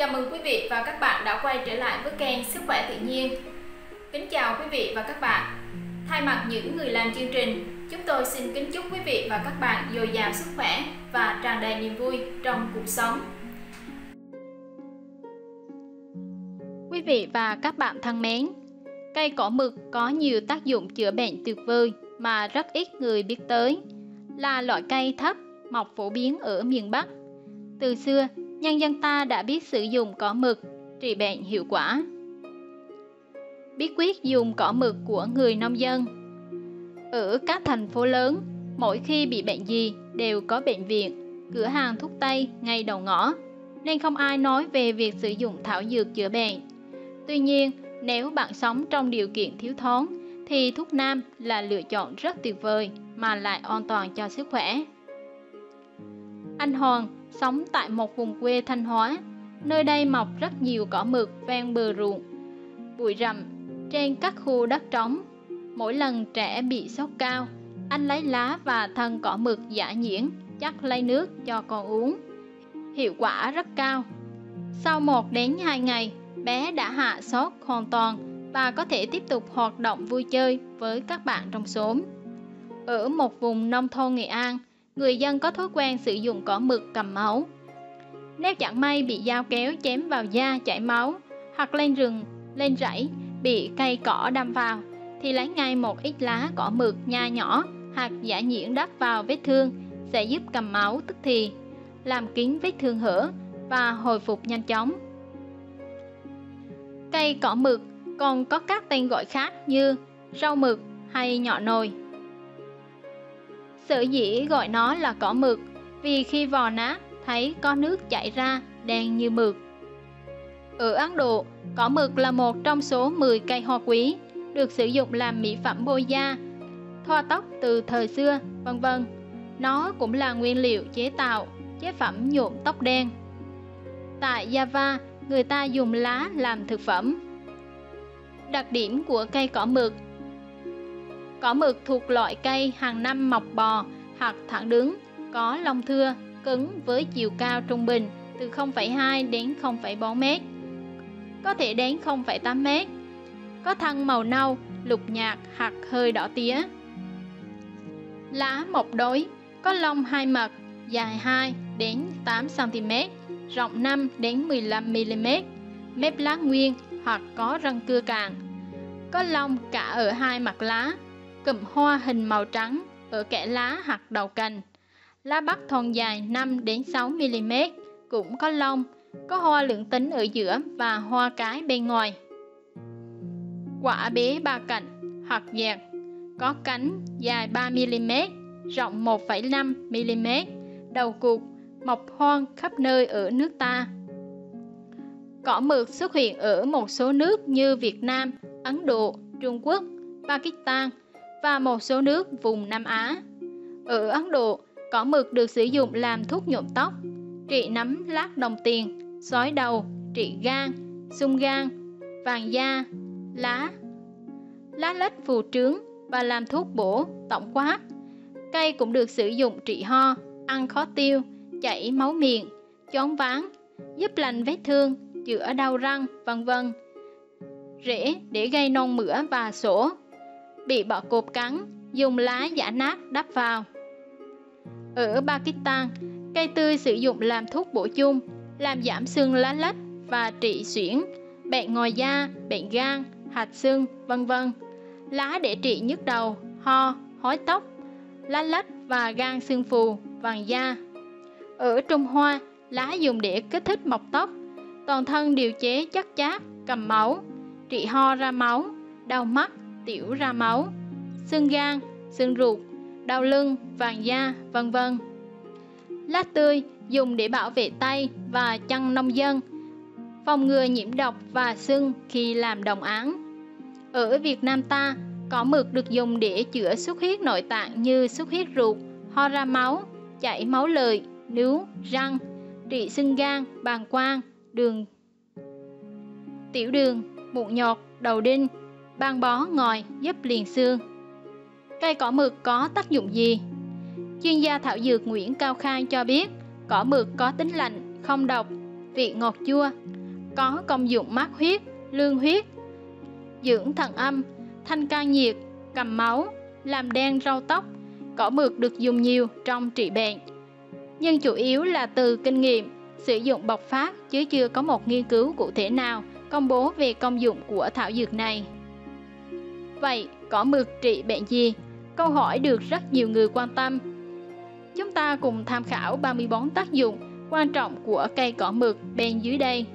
Chào mừng quý vị và các bạn đã quay trở lại với kênh Sức khỏe tự nhiên. Kính chào quý vị và các bạn. Thay mặt những người làm chương trình, chúng tôi xin kính chúc quý vị và các bạn dồi dào sức khỏe và tràn đầy niềm vui trong cuộc sống. Quý vị và các bạn thân mến, cây cỏ mực có nhiều tác dụng chữa bệnh tuyệt vời mà rất ít người biết tới. Là loại cây thấp, mọc phổ biến ở miền Bắc. Từ xưa, nhân dân ta đã biết sử dụng cỏ mực trị bệnh hiệu quả. Bí quyết dùng cỏ mực của người nông dân. Ở các thành phố lớn, mỗi khi bị bệnh gì đều có bệnh viện, cửa hàng thuốc tây ngay đầu ngõ, nên không ai nói về việc sử dụng thảo dược chữa bệnh. Tuy nhiên, nếu bạn sống trong điều kiện thiếu thốn, thì thuốc nam là lựa chọn rất tuyệt vời mà lại an toàn cho sức khỏe. Anh Hoàng sống tại một vùng quê Thanh Hóa. Nơi đây mọc rất nhiều cỏ mực ven bờ ruộng, bụi rậm trên các khu đất trống. Mỗi lần trẻ bị sốt cao, anh lấy lá và thân cỏ mực giã nhuyễn chắc lấy nước cho con uống. Hiệu quả rất cao. Sau 1 đến 2 ngày, bé đã hạ sốt hoàn toàn và có thể tiếp tục hoạt động vui chơi với các bạn trong xóm. Ở một vùng nông thôn Nghệ An, người dân có thói quen sử dụng cỏ mực cầm máu. Nếu chẳng may bị dao kéo chém vào da chảy máu, hoặc lên rừng, lên rẫy bị cây cỏ đâm vào, thì lấy ngay một ít lá cỏ mực nhai nhỏ hoặc giã nhuyễn đắp vào vết thương sẽ giúp cầm máu tức thì, làm kín vết thương hở và hồi phục nhanh chóng. Cây cỏ mực còn có các tên gọi khác như rau mực hay nhọ nồi. Sở dĩ gọi nó là cỏ mực vì khi vò nát thấy có nước chảy ra đen như mực. Ở Ấn Độ, cỏ mực là một trong số 10 cây hoa quý được sử dụng làm mỹ phẩm bôi da, thoa tóc từ thời xưa, v.v. Nó cũng là nguyên liệu chế tạo chế phẩm nhuộm tóc đen. Tại Java, người ta dùng lá làm thực phẩm. Đặc điểm của cây cỏ mực. Cỏ mực thuộc loại cây hàng năm mọc bò hoặc thẳng đứng, có lông thưa, cứng với chiều cao trung bình từ 0,2 đến 0,4 m, có thể đến 0,8 m, có thân màu nâu, lục nhạt hoặc hơi đỏ tía. Lá mọc đối, có lông 2 mặt, dài 2 đến 8 cm, rộng 5 đến 15 mm, mép lá nguyên hoặc có răng cưa càng, có lông cả ở 2 mặt lá, cụm hoa hình màu trắng ở kẽ lá hoặc đầu cành. Lá bắt thon dài 5 đến 6 mm, cũng có lông, có hoa lưỡng tính ở giữa và hoa cái bên ngoài. Quả bế 3 cạnh hoặc dẹt, có cánh dài 3 mm, rộng 1,5 mm, đầu cụt, mọc hoang khắp nơi ở nước ta. Cỏ mực xuất hiện ở một số nước như Việt Nam, Ấn Độ, Trung Quốc, Pakistan và một số nước vùng Nam Á. Ở Ấn Độ, cỏ mực được sử dụng làm thuốc nhuộm tóc, trị nấm lát đồng tiền, xói đầu, trị gan, sung gan, vàng da, lá lách phù trướng và làm thuốc bổ, tổng quát. Cây cũng được sử dụng trị ho, ăn khó tiêu, chảy máu miệng, choáng váng, giúp lành vết thương, chữa đau răng, v.v. Rễ để gây nôn mửa và sổ. Bị bọ cộp cắn, dùng lá giã nát đắp vào. Ở Pakistan, cây tươi sử dụng làm thuốc bổ chung, làm giảm sưng lá lách và trị suyễn, bệnh ngoài da, bệnh gan, hạch xương, v.v. Lá để trị nhức đầu, ho, hói tóc, lá lách và gan xương phù, vàng da. Ở Trung Hoa, lá dùng để kích thích mọc tóc, toàn thân điều chế chất chát, cầm máu, trị ho ra máu, đau mắt, tiểu ra máu, xương gan, xương ruột, đau lưng, vàng da, v.v. Lá tươi dùng để bảo vệ tay và chân nông dân, phòng ngừa nhiễm độc và sưng khi làm đồng áng. Ở Việt Nam ta, cỏ mực được dùng để chữa xuất huyết nội tạng như xuất huyết ruột, ho ra máu, chảy máu lợi, nướu, răng, trị sưng gan, bàng quang, tiểu đường, mụn nhọt, đầu đinh, băng bó ngòi, giúp liền xương. Cây cỏ mực có tác dụng gì? Chuyên gia thảo dược Nguyễn Cao Khang cho biết, cỏ mực có tính lạnh, không độc, vị ngọt chua, có công dụng mát huyết, lương huyết, dưỡng thận âm, thanh can nhiệt, cầm máu, làm đen râu tóc. Cỏ mực được dùng nhiều trong trị bệnh, nhưng chủ yếu là từ kinh nghiệm sử dụng bộc phát, chứ chưa có một nghiên cứu cụ thể nào công bố về công dụng của thảo dược này. Vậy, cỏ mực trị bệnh gì? Câu hỏi được rất nhiều người quan tâm. Chúng ta cùng tham khảo 34 tác dụng quan trọng của cây cỏ mực bên dưới đây.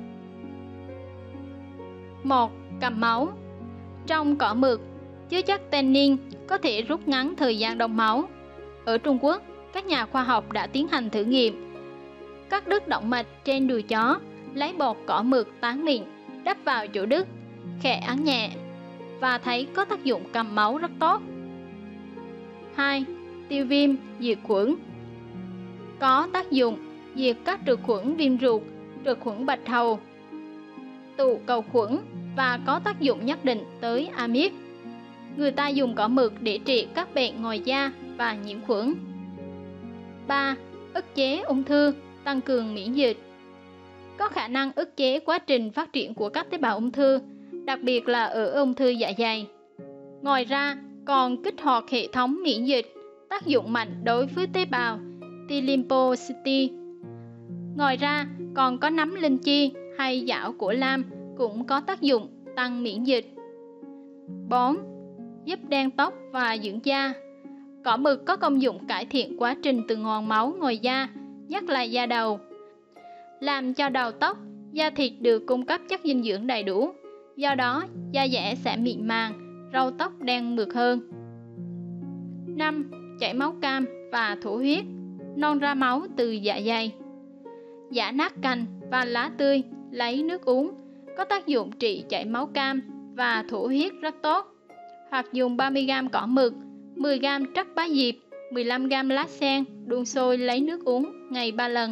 1. Cầm máu. Trong cỏ mực chứa chất tannin có thể rút ngắn thời gian đông máu. Ở Trung Quốc, các nhà khoa học đã tiến hành thử nghiệm cắt đứt động mạch trên đùi chó, lấy bột cỏ mực tán mịn đắp vào chỗ đứt, khẽ ấn nhẹ và thấy có tác dụng cầm máu rất tốt. 2. Tiêu viêm, diệt khuẩn. Có tác dụng diệt các trực khuẩn viêm ruột, trực khuẩn bạch hầu, tụ cầu khuẩn và có tác dụng nhất định tới amic. Người ta dùng cỏ mực để trị các bệnh ngoài da và nhiễm khuẩn. 3. Ức chế ung thư, tăng cường miễn dịch. Có khả năng ức chế quá trình phát triển của các tế bào ung thư, đặc biệt là ở ung thư dạ dày. Ngoài ra, còn kích hoạt hệ thống miễn dịch, tác dụng mạnh đối với tế bào T lymphocyte. Ngoài ra, còn có nấm linh chi hay dảo của lam cũng có tác dụng tăng miễn dịch. 4. Giúp đen tóc và dưỡng da. Cỏ mực có công dụng cải thiện quá trình tuần hoàn máu ngoài da, nhất là da đầu, làm cho đầu tóc, da thịt được cung cấp chất dinh dưỡng đầy đủ. Do đó, da dẻ sẽ mịn màng, râu tóc đen mượt hơn. 5. Chảy máu cam và thổ huyết. Non ra máu từ dạ dày. Giã nát cành và lá tươi, lấy nước uống, có tác dụng trị chảy máu cam và thổ huyết rất tốt. Hoặc dùng 30g cỏ mực, 10g trắc bá diệp, 15g lá sen đun sôi lấy nước uống ngày 3 lần.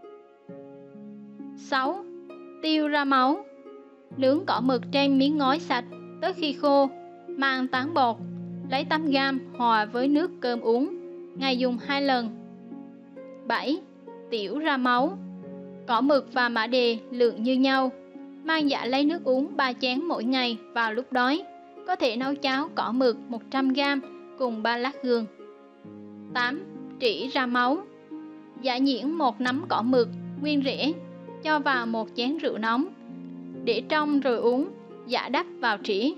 6. Tiêu ra máu. Nướng cỏ mực trên miếng ngói sạch tới khi khô, mang tán bột, lấy 8g hòa với nước cơm uống, ngày dùng 2 lần. 7. Tiểu ra máu. Cỏ mực và mã đề lượng như nhau, mang giã lấy nước uống 3 chén mỗi ngày vào lúc đói. Có thể nấu cháo cỏ mực 100g cùng 3 lát gừng. 8. Trĩ ra máu. Giã nhuyễn một nắm cỏ mực nguyên rễ, cho vào một chén rượu nóng, để trong rồi uống, giã đắp vào trĩ.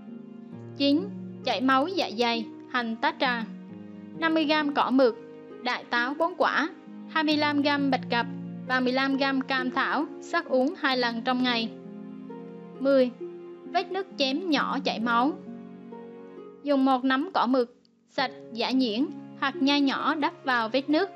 9. Chảy máu dạ dày, hành tá trà. 50g cỏ mực, đại táo 4 quả, 25g bạch cập và 15g cam thảo sắc uống 2 lần trong ngày. 10. Vết nứt chém nhỏ chảy máu. Dùng một nắm cỏ mực sạch giã nhuyễn hoặc nhai nhỏ đắp vào vết nứt.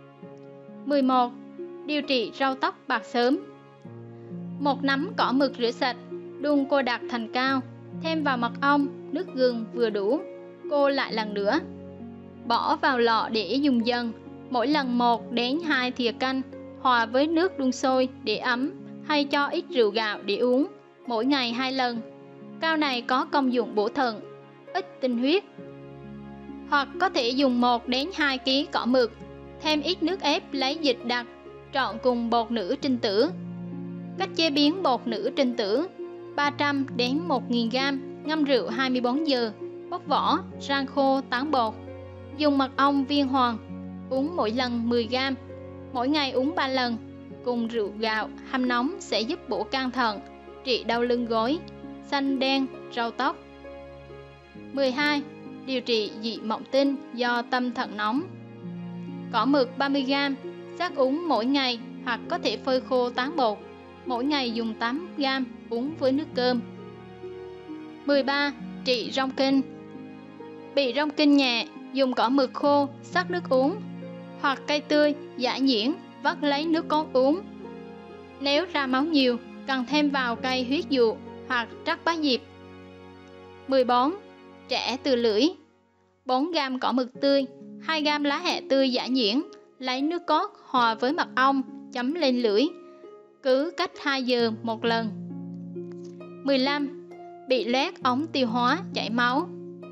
11. Điều trị râu tóc bạc sớm. Một nắm cỏ mực rửa sạch, đun cô đặc thành cao, thêm vào mật ong, nước gừng vừa đủ, cô lại lần nữa. Bỏ vào lọ để dùng dần, mỗi lần 1 đến 2 thìa canh, hòa với nước đun sôi để ấm, hay cho ít rượu gạo để uống, mỗi ngày 2 lần. Cao này có công dụng bổ thận, ít tinh huyết. Hoặc có thể dùng 1 đến 2 kg cỏ mực, thêm ít nước ép lấy dịch đặc, trộn cùng bột nửa trinh tử. Cách chế biến bột nửa trinh tử: 300 đến 1000g, ngâm rượu 24 giờ, bóc vỏ, rang khô tán bột. Dùng mật ong viên hoàng, uống mỗi lần 10g, mỗi ngày uống 3 lần, cùng rượu gạo hâm nóng sẽ giúp bổ can thận, trị đau lưng gối, xanh đen, râu tóc. 12. Điều trị dị mộng tinh do tâm thận nóng. Cỏ mực 30g, sắc uống mỗi ngày hoặc có thể phơi khô tán bột, mỗi ngày dùng 8g uống với nước cơm. 13. Trị rong kinh. Bị rong kinh nhẹ, dùng cỏ mực khô sắc nước uống, hoặc cây tươi giã nhuyễn vắt lấy nước cốt uống. Nếu ra máu nhiều, cần thêm vào cây huyết dụ hoặc trắc bá diệp. 14. Trẻ từ lưỡi. 4g cỏ mực tươi, 2g lá hẹ tươi giã nhuyễn, lấy nước cốt hòa với mật ong chấm lên lưỡi, cứ cách 2 giờ một lần. 15. Bị loét ống tiêu hóa chảy máu.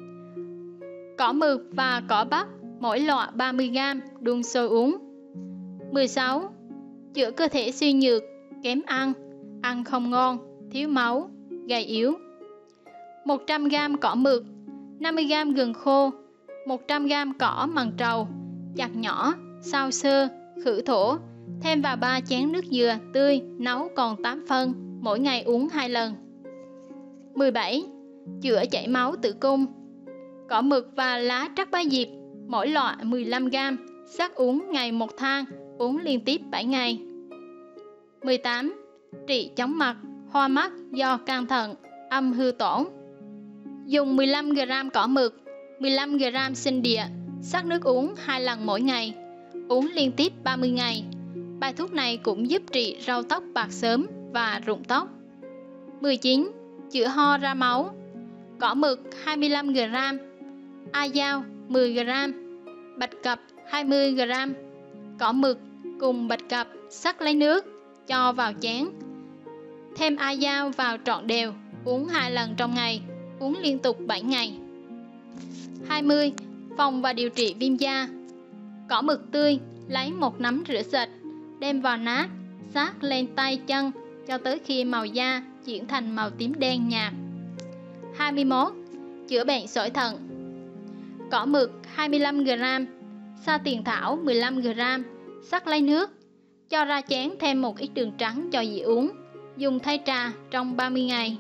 Cỏ mực và cỏ bắp mỗi lọ 30g, đun sôi uống. 16. Chữa cơ thể suy nhược, kém ăn. ăn không ngon, thiếu máu, gầy yếu. 100g cỏ mực, 50g gừng khô, 100g cỏ mằn trầu, chặt nhỏ, xào sơ, khử thổ, thêm vào 3 chén nước dừa tươi nấu còn 8 phân, mỗi ngày uống 2 lần. 17. Chữa chảy máu tử cung. Cỏ mực và lá trắc bá diệp, mỗi loại 15g, sắc uống ngày 1 thang, uống liên tiếp 7 ngày. 18. Trị chóng mặt, hoa mắt do can thận, âm hư tổn. Dùng 15g cỏ mực, 15g sinh địa, sắc nước uống 2 lần mỗi ngày, uống liên tiếp 30 ngày. Bài thuốc này cũng giúp trị râu tóc bạc xớm và rụng tóc. 19. Chữa ho ra máu. Cỏ mực 25g, a dao 10g, bạch cập 20g. Cỏ mực cùng bạch cập sắc lấy nước, cho vào chén. Thêm a dao vào trộn đều, uống 2 lần trong ngày, uống liên tục 7 ngày. 20. Phòng và điều trị viêm da. Cỏ mực tươi, lấy 1 nắm rửa sạch, đem vào nát, sát lên tay chân cho tới khi màu da chuyển thành màu tím đen nhạt. 21. Chữa bệnh sỏi thận. Cỏ mực 25g, sa tiền thảo 15g, sắc lấy nước, cho ra chén thêm một ít đường trắng cho dễ uống, dùng thay trà trong 30 ngày.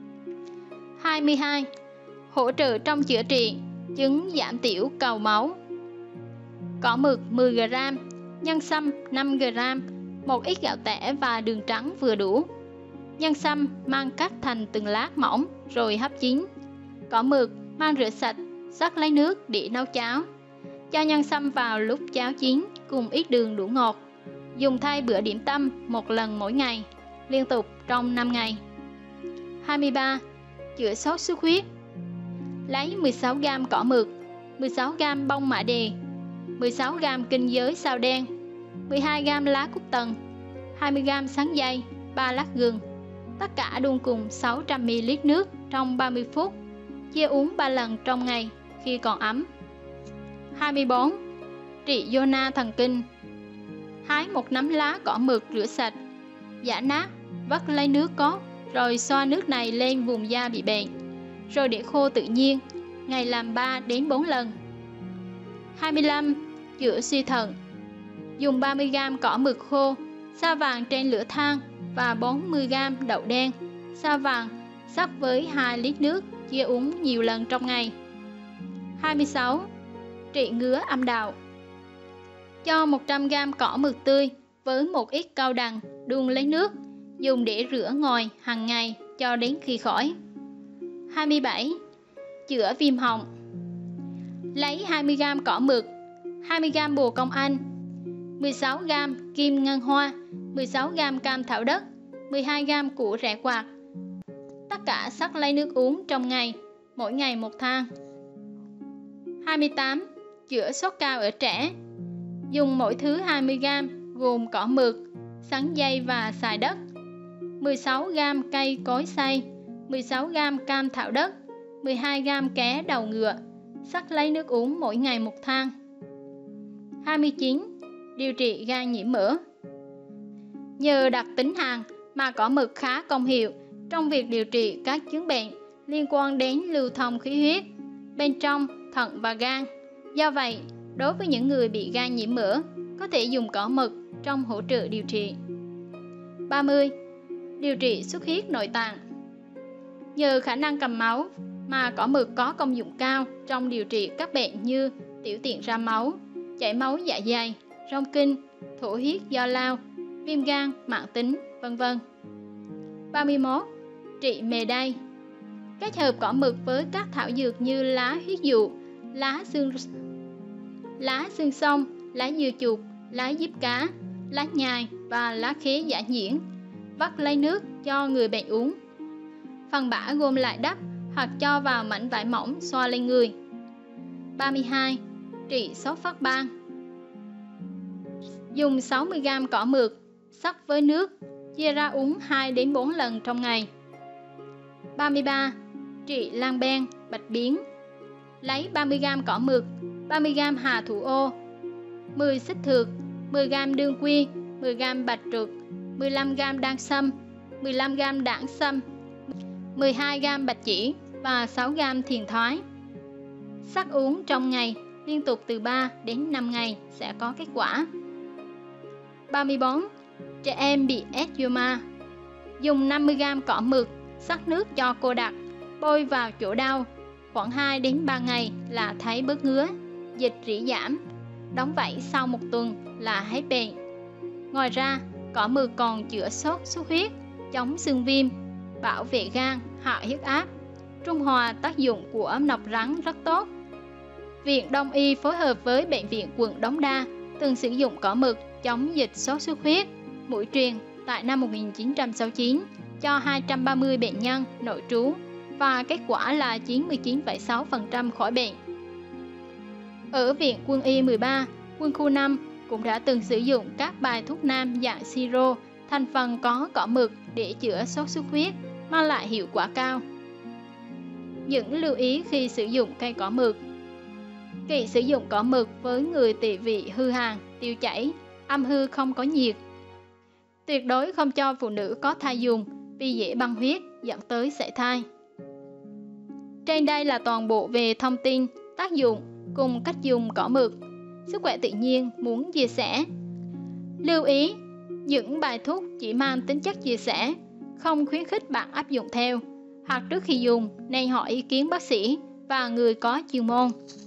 22. Hỗ trợ trong chữa trị chứng giảm tiểu cầu máu. Cỏ mực 10g, nhân sâm 5g, một ít gạo tẻ và đường trắng vừa đủ. Nhân sâm mang cắt thành từng lát mỏng rồi hấp chín. Cỏ mực mang rửa sạch, sắc lấy nước để nấu cháo. Cho nhân sâm vào lúc cháo chín cùng ít đường đủ ngọt. Dùng thay bữa điểm tâm 1 lần mỗi ngày, liên tục trong 5 ngày. 23. Chữa sốt xuất huyết. Lấy 16g cỏ mực, 16g bông mã đề, 16g kinh giới sao đen, 12g lá cúc tần, 20g sắn dây, 3 lát gừng. Tất cả đun cùng 600ml nước trong 30 phút, chia uống 3 lần trong ngày khi còn ấm. 24. Trị zona thần kinh. Hái 1 nắm lá cỏ mực rửa sạch, giã nát, vắt lấy nước cốt, rồi xoa nước này lên vùng da bị bệnh, rồi để khô tự nhiên, ngày làm 3 đến 4 lần. 25. Chữa suy thận. Dùng 30g cỏ mực khô, sa vàng trên lửa than và 40g đậu đen, sa vàng sắc với 2 lít nước, chia uống nhiều lần trong ngày. 26. Trị ngứa âm đạo. Cho 100g cỏ mực tươi với một ít cau đằng đun lấy nước, dùng để rửa ngòi hàng ngày cho đến khi khỏi. 27. Chữa viêm họng. Lấy 20g cỏ mực, 20g bồ công anh, 16g kim ngân hoa, 16g cam thảo đất, 12g củ rẻ quạt. Tất cả sắc lấy nước uống trong ngày, mỗi ngày 1 thang. 28. Chữa sốt cao ở trẻ. Dùng mỗi thứ 20g, gồm cỏ mực, sắn dây và xài đất, 16g cây cối xay, 16g cam thảo đất, 12g ké đầu ngựa, sắc lấy nước uống mỗi ngày 1 thang. 29. Điều trị gan nhiễm mỡ. Nhờ đặc tính hàn mà cỏ mực khá công hiệu trong việc điều trị các chứng bệnh liên quan đến lưu thông khí huyết bên trong thận và gan. Do vậy, đối với những người bị gan nhiễm mỡ, có thể dùng cỏ mực trong hỗ trợ điều trị. 30. Điều trị xuất huyết nội tạng. Nhờ khả năng cầm máu mà cỏ mực có công dụng cao trong điều trị các bệnh như tiểu tiện ra máu, chảy máu dạ dày, rong kinh, thổ huyết do lao, viêm gan mãn tính, vân vân. 31. Trị mề đay. Kết hợp cỏ mực với các thảo dược như lá huyết dụ, lá xương sông, lá dừa chuột, lá diếp cá, lá nhài và lá khế giả nhuyễn, vắt lấy nước cho người bệnh uống. Phần bã gom lại đắp hoặc cho vào mảnh vải mỏng xoa lên người. 32. Trị sốt phát ban. Dùng 60g cỏ mực, sắc với nước, chia ra uống 2 đến 4 lần trong ngày. 33. Trị lang ben, bạch biến. Lấy 30g cỏ mực, 30g hà thủ ô, 10 xích thược, 10g đương quy, 10g bạch trượt, 15g đan sâm, 15g đảng sâm, 12g bạch chỉ và 6g thiền thoái. Sắc uống trong ngày liên tục từ 3 đến 5 ngày sẽ có kết quả. 34. Trẻ em bị eczema. Dùng 50g cỏ mực sắc nước cho cô đặc, bôi vào chỗ đau, khoảng 2 đến 3 ngày là thấy bớt ngứa, dịch rỉ giảm, đóng vảy sau 1 tuần là hết bệnh. Ngoài ra, cỏ mực còn chữa sốt xuất huyết, chống xương viêm, bảo vệ gan, hạ huyết áp, trung hòa tác dụng của nọc rắn rất tốt. Viện Đông y phối hợp với Bệnh viện quận Đống Đa từng sử dụng cỏ mực chống dịch sốt xuất huyết, mũi truyền tại năm 1969 cho 230 bệnh nhân nội trú và kết quả là 99,6% khỏi bệnh. Ở Viện Quân y 13, Quân khu 5 cũng đã từng sử dụng các bài thuốc nam dạng siro thành phần có cỏ mực để chữa sốt xuất huyết, mang lại hiệu quả cao. Những lưu ý khi sử dụng cây cỏ mực. Kỵ sử dụng cỏ mực với người tỵ vị hư hàn, tiêu chảy, âm hư không có nhiệt. Tuyệt đối không cho phụ nữ có thai dùng vì dễ băng huyết dẫn tới sảy thai. Trên đây là toàn bộ về thông tin, tác dụng cùng cách dùng cỏ mực. Sức khỏe tự nhiên muốn chia sẻ. Lưu ý, những bài thuốc chỉ mang tính chất chia sẻ, không khuyến khích bạn áp dụng theo, hoặc trước khi dùng nên hỏi ý kiến bác sĩ và người có chuyên môn.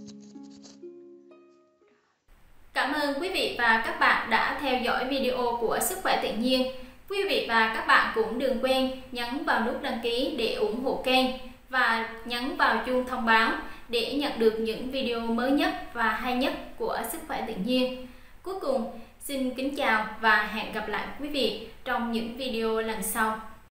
Cảm ơn quý vị và các bạn đã theo dõi video của Sức khỏe tự nhiên. Quý vị và các bạn cũng đừng quên nhấn vào nút đăng ký để ủng hộ kênh và nhấn vào chuông thông báo để nhận được những video mới nhất và hay nhất của Sức khỏe tự nhiên. Cuối cùng, xin kính chào và hẹn gặp lại quý vị trong những video lần sau.